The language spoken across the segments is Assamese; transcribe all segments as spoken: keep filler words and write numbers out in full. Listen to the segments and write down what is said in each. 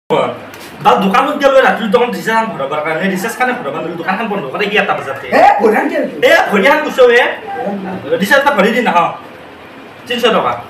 Bal dukan mungkin lo Ratul dong desain berapa kan? Ini desain kan berapa dulu dukan kan pondok ada iya tak besar Eh, bukan dia. Eh, bukan kusau ya. Desain tak beri di nah. Cinta dong kan?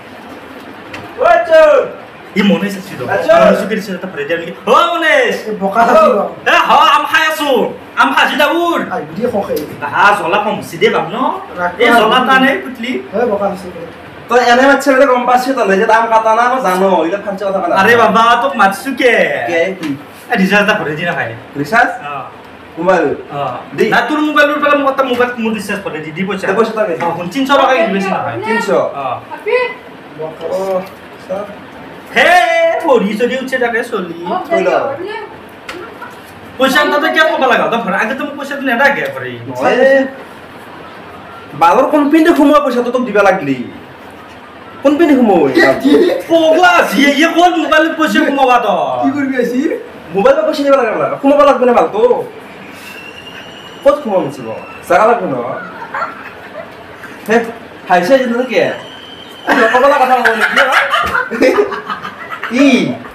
Wajar. Ini mones sih dong. Kalau suka desain tak beri dia nih. Oh mones. Bukan sih dong. Eh, ha am hayasu, am haji Dawud. Ah, dia kok kayak. Ah, soalnya kamu sedih bang no. Eh, soalnya tane putli. Eh, bukan sih. তো এনে মাছে বলে গম পাছি তো লেজে দাম কাটা না আমি জানো ইলা ফাঞ্চা কথা না আরে বাবা তো মাছুকে কে কি এ রিচার্জ টা ভরে দিনা ভাই রিচার্জ হ্যাঁ মোবাইল হ্যাঁ না তোর মোবাইল এর পেলা মত মোবাইল মু রিচার্জ করে দি দি পয়সা দে পয়সা টাকা হ্যাঁ তিনশো টাকা ইনভেস্ট না ভাই তিনশো হ্যাঁ ও স্যার হে পড়ি যদি উঠছে টাকা চলি কইলো পয়সা তো কে কবা লাগা তো আগে তো পয়সা দিন এটা কে করে নয় বালর কোম্পানিতে ঘুমা পয়সা তো দিবা লাগলি কোন পিনে ঘুমোই পোগলা জিয়ে ইয়ে কোন মোবাইল পয়সা ঘুমাবা তো কি করবি আসি মোবাইল পয়সা দিবা লাগা না ঘুমাবা লাগবে না বাল তো কত ঘুমা মিছিল জাগা লাগবে না হে হাইছে জিন কে কবলা কথা বলি কি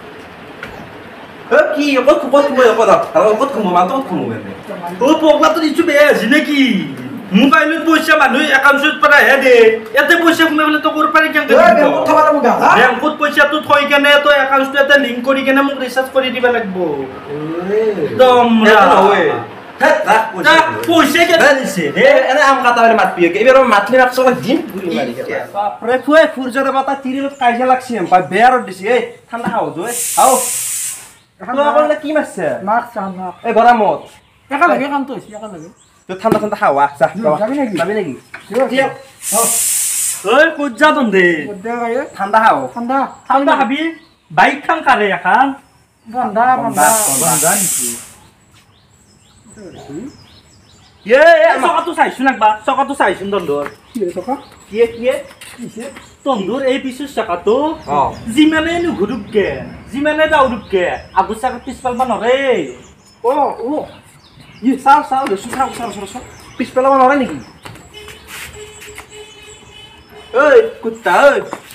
কি কি কত কত ঘুমাই কথা আর কত ঘুমা তো কত ঘুমাই ও পোগলা তো নিচু বে আছে নাকি মোবাইলত পয়সা মানুহ একাউন্টত পৰা হে দে এতে পয়সা কমাবলে তো কৰ পাৰি কেন কথা বলা মোক গা ব্যাংকত পয়সাটো থৈ কেনে তো একাউন্টটো এটা লিংক কৰি কেনে মোক ৰিচাৰ্জ কৰি দিবা লাগিব একদম হয় হে রাখ পয়সা পয়সা কে দিছে হে এনে আম কাটা মানে মাতবি কে এবারে মাতলি রাখছ না জিম ঘুরি মারি কে বাপ রে ফুয়ে ফুরজরে বাতা তিরিলত কাইজা লাগছি এম পাই বেয়ার দিছি এই ঠান্ডা হাও জয় হাও তো আপনলে কি মারছে মাছ চানা এই গরমত একা লাগে কাম তো একা লাগে তো ঠান্ডা ঠান্ডা হাওয়া যা যাবি নাকি যাবি নাকি ঠিক ওই কত যা দন্দে ওদা গায়ে ঠান্ডা হাও ঠান্ডা ঠান্ডা হাবি বাইক খান কারে এখন ঠান্ডা ঠান্ডা বন্ধা নিছি এ এ সকাতো চাইছু নাকবা সকাতো চাইছুন দন্দর কি রে সকা কি কি কিছে তন্দুর এই পিছু সকাতো অ জিমানে নুঘুরুকে জিমানে দাউরুকে আগু সাকা পিছপাল বানরে ও ও ই সাও সাও রে সুসাও সাও সাও পিছপেলা নরে নাকি এই কুত্তা এই